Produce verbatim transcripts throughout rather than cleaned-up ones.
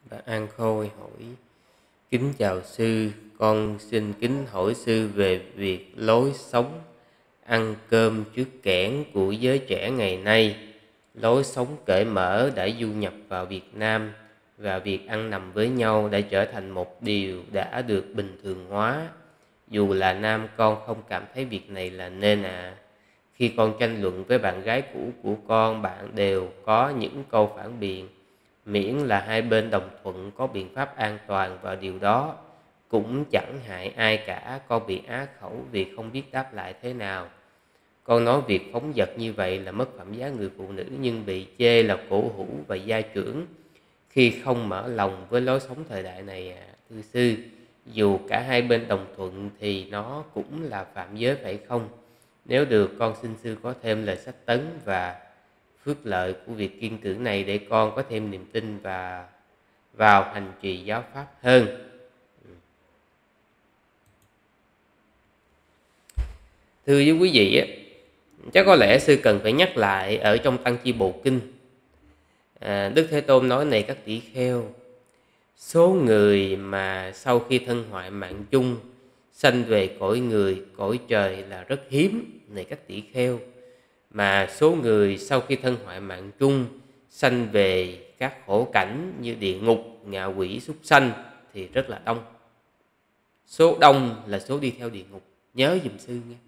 Bạn An Khôi hỏi: Kính chào sư, con xin kính hỏi sư về việc lối sống ăn cơm trước kẽn của giới trẻ ngày nay. Lối sống cởi mở đã du nhập vào Việt Nam và việc ăn nằm với nhau đã trở thành một điều đã được bình thường hóa. Dù là nam, con không cảm thấy việc này là nên à. Khi con tranh luận với bạn gái cũ của con, bạn đều có những câu phản biện, miễn là hai bên đồng thuận có biện pháp an toàn vào điều đó. Cũng chẳng hại ai cả, con bị á khẩu vì không biết đáp lại thế nào. Con nói việc phóng dật như vậy là mất phẩm giá người phụ nữ, nhưng bị chê là cổ hủ và gia trưởng khi không mở lòng với lối sống thời đại này à. Thưa sư, dù cả hai bên đồng thuận thì nó cũng là phạm giới phải không? Nếu được, con xin sư có thêm lời sách tấn và phước lợi của việc kiêng cữ này để con có thêm niềm tin và vào hành trì giáo pháp hơn. Thưa với quý vị, chắc có lẽ sư cần phải nhắc lại ở trong Tăng Chi Bộ Kinh. À, Đức Thế Tôn nói: này các tỷ kheo, số người mà sau khi thân hoại mạng chung sanh về cõi người, cõi trời là rất hiếm, này các tỷ kheo. Mà số người sau khi thân hoại mạng chung sanh về các khổ cảnh như địa ngục, ngạ quỷ, súc sanh thì rất là đông. Số đông là số đi theo địa ngục, nhớ giùm sư nghe.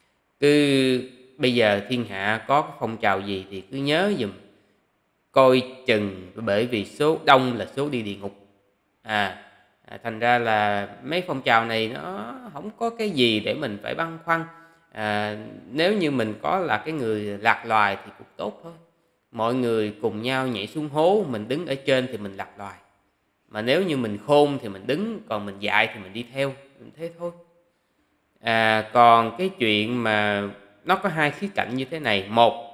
Cứ bây giờ thiên hạ có cái phong trào gì thì cứ nhớ giùm, coi chừng, bởi vì số đông là số đi địa ngục. À, à thành ra là mấy phong trào này nó không có cái gì để mình phải băn khoăn. À, nếu như mình có là cái người lạc loài thì cũng tốt thôi. Mọi người cùng nhau nhảy xuống hố, mình đứng ở trên thì mình lạc loài. Mà nếu như mình khôn thì mình đứng, còn mình dại thì mình đi theo, mình thế thôi. À, còn cái chuyện mà nó có hai khía cạnh như thế này. Một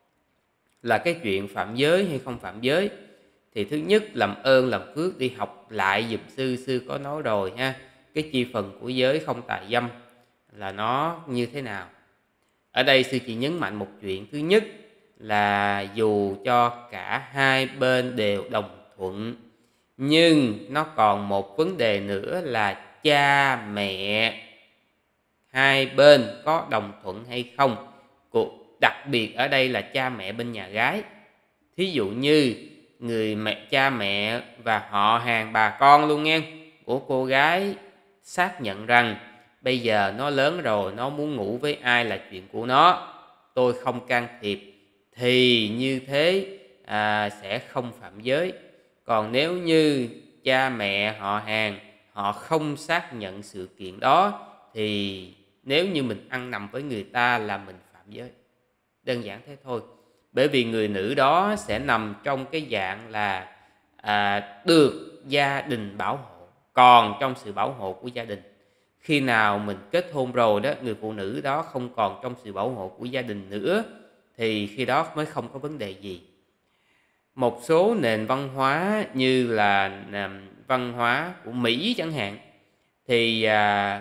là cái chuyện phạm giới hay không phạm giới, thì thứ nhất làm ơn làm phước đi học lại giùm sư. Sư có nói rồi ha, cái chi phần của giới không tà dâm là nó như thế nào. Ở đây sư chỉ nhấn mạnh một chuyện. Thứ nhất là dù cho cả hai bên đều đồng thuận, nhưng nó còn một vấn đề nữa là cha mẹ hai bên có đồng thuận hay không. Đặc biệt ở đây là cha mẹ bên nhà gái. Thí dụ như người mẹ, cha mẹ và họ hàng bà con luôn nghe của cô gái xác nhận rằng bây giờ nó lớn rồi, nó muốn ngủ với ai là chuyện của nó, tôi không can thiệp, thì như thế à, sẽ không phạm giới. Còn nếu như cha mẹ họ hàng họ không xác nhận sự kiện đó, thì nếu như mình ăn nằm với người ta là mình phạm giới. Đơn giản thế thôi. Bởi vì người nữ đó sẽ nằm trong cái dạng là à, được gia đình bảo hộ, còn trong sự bảo hộ của gia đình. Khi nào mình kết hôn rồi đó, người phụ nữ đó không còn trong sự bảo hộ của gia đình nữa, thì khi đó mới không có vấn đề gì. Một số nền văn hóa như là văn hóa của Mỹ chẳng hạn, thì à,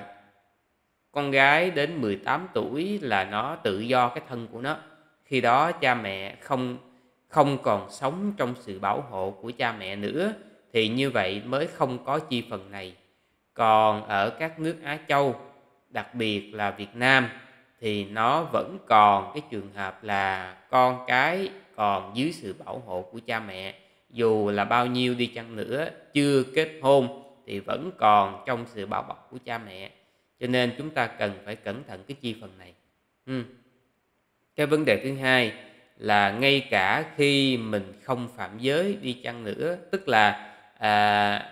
con gái đến mười tám tuổi là nó tự do cái thân của nó. Khi đó cha mẹ không không còn sống trong sự bảo hộ của cha mẹ nữa, thì như vậy mới không có chi phần này. Còn ở các nước Á Châu, đặc biệt là Việt Nam, thì nó vẫn còn cái trường hợp là con cái còn dưới sự bảo hộ của cha mẹ. Dù là bao nhiêu đi chăng nữa, chưa kết hôn thì vẫn còn trong sự bảo bọc của cha mẹ. Cho nên chúng ta cần phải cẩn thận cái chi phần này. ừ. Cái vấn đề thứ hai là ngay cả khi mình không phạm giới đi chăng nữa, tức là à,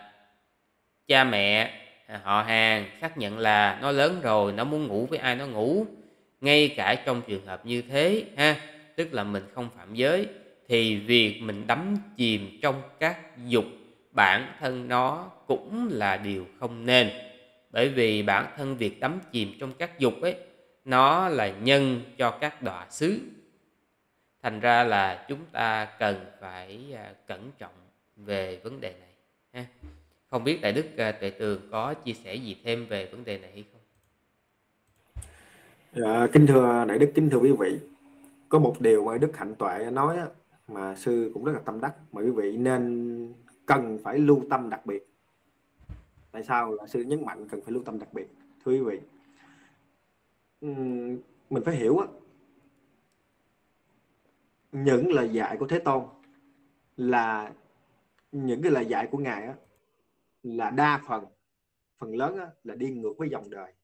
cha mẹ họ hàng xác nhận là nó lớn rồi, nó muốn ngủ với ai nó ngủ, ngay cả trong trường hợp như thế ha, tức là mình không phạm giới, thì việc mình đắm chìm trong các dục bản thân nó cũng là điều không nên. Bởi vì bản thân việc đắm chìm trong các dục ấy, nó là nhân cho các đọa xứ. Thành ra là chúng ta cần phải cẩn trọng về vấn đề này ha. Không biết Đại Đức Tuệ Tường có chia sẻ gì thêm về vấn đề này hay không? Dạ, kính thưa Đại Đức, kính thưa quý vị, có một điều mà Đức Hạnh Tuệ nói á, mà sư cũng rất là tâm đắc, mà quý vị nên cần phải lưu tâm đặc biệt. Tại sao là sư nhấn mạnh cần phải lưu tâm đặc biệt? Thưa quý vị, mình phải hiểu những lời dạy của Thế Tôn là những cái lời dạy của Ngài á, là đa phần phần lớn á, là đi ngược với dòng đời.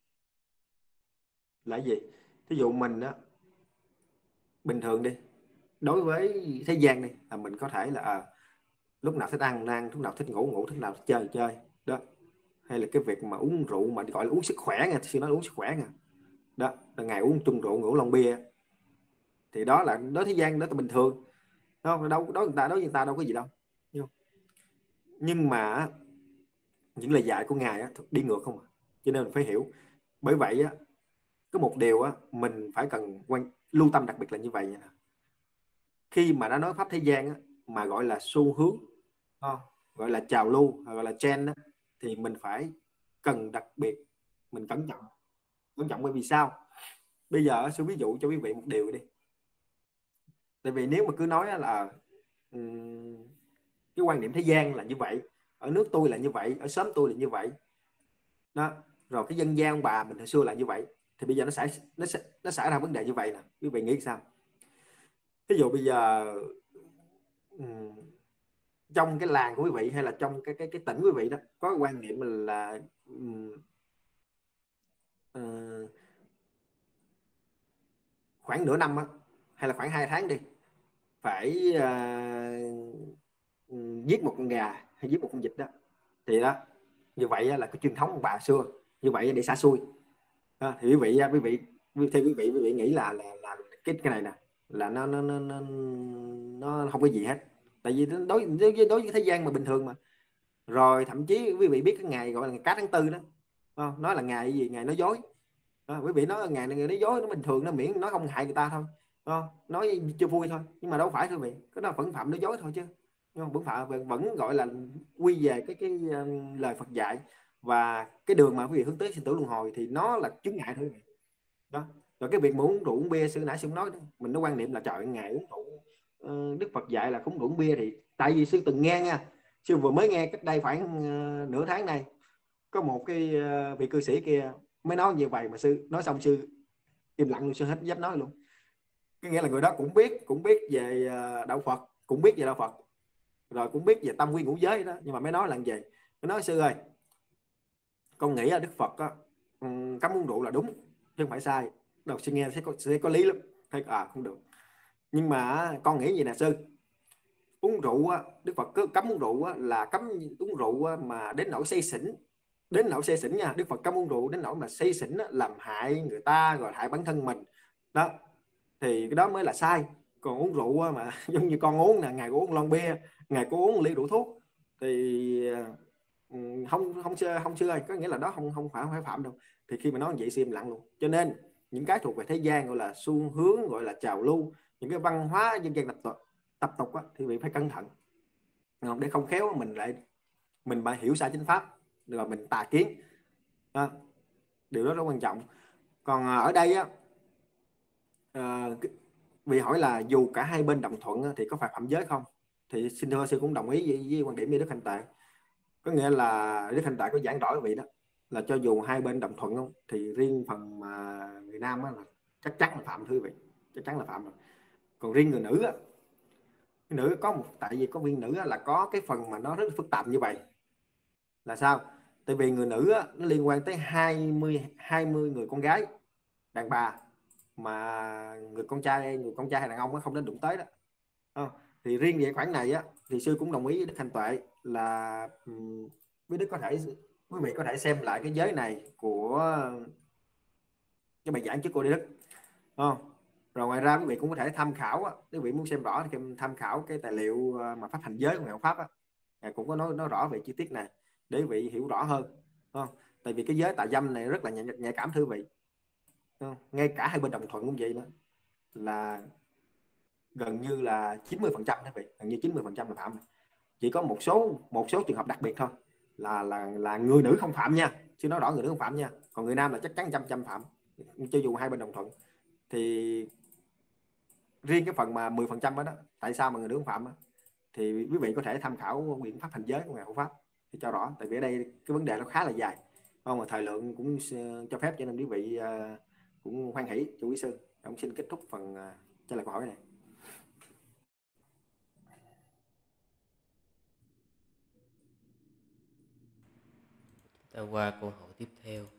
Là gì? Ví dụ mình á, bình thường đi, đối với thế gian đi, là mình có thể là à, lúc nào thích ăn ăn, lúc nào thích ngủ ngủ, lúc nào thích chơi chơi đó. Hay là cái việc mà uống rượu mà gọi là uống sức khỏe nha, sư nói uống sức khỏe nha, đó là ngày uống chung rượu ngủ lon bia, thì đó là đối thế gian, đó là bình thường, không đâu, đối người ta, đối người ta đâu có gì đâu. Nhưng mà những lời dạy của Ngài á, đi ngược không à. Cho nên mình phải hiểu. Bởi vậy á, có một điều á, mình phải cần quan lưu tâm đặc biệt là như vậy nha. Khi mà đã nói pháp thế gian á, mà gọi là xu hướng, không? Gọi là trào lưu, gọi là trend á, thì mình phải cần đặc biệt, mình cẩn trọng. Cẩn trọng bởi vì sao? Bây giờ sẽ ví dụ cho quý vị một điều đi. Tại vì nếu mà cứ nói là um, cái quan điểm thế gian là như vậy, ở nước tôi là như vậy, ở xóm tôi là như vậy đó, rồi cái dân gian ông bà mình hồi xưa là như vậy, thì bây giờ nó xảy nó sẽ nó xảy ra vấn đề như vậy nè. Quý vị nghĩ sao? Ví dụ bây giờ um, trong cái làng của quý vị hay là trong cái cái cái tỉnh quý vị đó có cái quan niệm là um, uh, khoảng nửa năm á, hay là khoảng hai tháng đi, phải uh, giết một con gà hay giết một con vịt đó, thì đó, như vậy là cái truyền thống của bà xưa như vậy để xả xui. À, thì quý vị quý vị theo quý vị quý vị nghĩ là là, là cái cái này nè là nó nó nó nó, nó không có gì hết. Tại vì đối đối với đối với thế gian mà bình thường mà. Rồi thậm chí quý vị biết cái ngày gọi là ngày cá tháng tư đó, không? Nói là ngày gì, ngày nói dối. À, quý vị nói ngày này ngày nói dối nó bình thường, nó miễn nó không hại người ta thôi, không? Nói chưa vui thôi, nhưng mà đâu phải quý vị, cái đó vẫn phạm nói dối thôi chứ, nhưng vẫn phạm, vẫn gọi là quy về cái cái um, lời Phật dạy và cái đường mà quý vị hướng tới sinh tử luân hồi, thì nó là chướng ngại thôi đó. Rồi cái việc mà uống rượu uống bia, sư nãy sư nói đó, mình nó quan niệm là trời ngày uống rượu, uh, Đức Phật dạy là không rượu uống bia, thì tại vì sư từng nghe nha, sư vừa mới nghe cách đây khoảng uh, nửa tháng này, có một cái uh, vị cư sĩ kia mới nói như vậy, mà sư nói xong sư im lặng luôn, sư hết dám nói luôn. Cái nghĩa là người đó cũng biết cũng biết về uh, đạo Phật, cũng biết về đạo Phật, rồi cũng biết về tâm quy ngũ giới đó, nhưng mà mới nói là gì, mới nói sư ơi, con nghĩ là Đức Phật á, um, cấm uống rượu là đúng chứ không phải sai. Đầu sư nghe thấy có, sẽ có lý lắm, thấy à không được, nhưng mà con nghĩ gì nè sư, uống rượu á, Đức Phật cứ cấm uống rượu á, là cấm uống rượu á, mà đến nỗi say xỉn, đến nỗi say xỉn nha. Đức Phật cấm uống rượu đến nỗi mà say xỉn á, làm hại người ta rồi hại bản thân mình đó, thì cái đó mới là sai. Còn uống rượu á, mà giống như con uống nè, ngày uống lon bia, ngày có uống ly rượu thuốc, thì ừ, không không chưa không chưa ơi, có nghĩa là đó không không phải không phải phạm đâu. Thì khi mà nói vậy xem lặng luôn. Cho nên những cái thuộc về thế gian gọi là xu hướng, gọi là trào lưu, những cái văn hóa dân gian tập tục tập tục á, thì mình phải cẩn thận không? Để không khéo mình lại mình mà hiểu sai chính pháp rồi mình tà kiến đó. Điều đó rất quan trọng. Còn ở đây á, à, vì hỏi là dù cả hai bên đồng thuận á, thì có phải phạm giới không, thì xin thưa sư cũng đồng ý với, với quan điểm của Đức Hành Tạng. Có nghĩa là Đức Hành Tạng có giảng rõ cái vị đó, là cho dù hai bên đồng thuận không, thì riêng phần mà người nam á, là chắc chắn là phạm, thưa quý vị, chắc chắn là phạm rồi. Còn riêng người nữ á, nữ có một, tại vì có viên nữ á, là có cái phần mà nó rất là phức tạp như vậy. Là sao? Tại vì người nữ á, nó liên quan tới hai mươi hai mươi người con gái đàn bà, mà người con trai người con trai hay đàn ông á, không đến đụng tới đó. À, thì riêng về khoản này á, thì sư cũng đồng ý với Đức Hành Tuệ là um, quý đức có thể quý vị có thể xem lại cái giới này của cái bài giảng trước cô Đi Đức, không? Rồi ngoài ra quý vị cũng có thể tham khảo á, quý vị muốn xem rõ thì tham khảo cái tài liệu mà pháp hành giới của Ngài Pháp á, Ngài cũng có nói nói rõ về chi tiết này để quý vị hiểu rõ hơn, không? Tại vì cái giới tà dâm này rất là nhạy, nhạy cảm, thưa quý vị, không? Ngay cả hai bên đồng thuận cũng vậy nữa, là gần như là chín mươi phần trăm, quý vị, gần như chín mươi phần trăm là phạm. Chỉ có một số một số trường hợp đặc biệt thôi, là là là người nữ không phạm nha, chứ nói rõ người nữ không phạm nha, còn người nam là chắc chắn trăm trăm phạm, cho dù hai bên đồng thuận. Thì riêng cái phần mà mười phần trăm đó, đó tại sao mà người nữ không phạm đó? thì quý vị có thể tham khảo biện pháp hành giới của ngài hộ pháp thì cho rõ, tại vì ở đây cái vấn đề nó khá là dài không, mà thời lượng cũng cho phép, cho nên quý vị uh, cũng hoan hỷ cho quý sư. Ông xin kết thúc phần uh, trả lời câu hỏi này. Ta qua câu hỏi tiếp theo.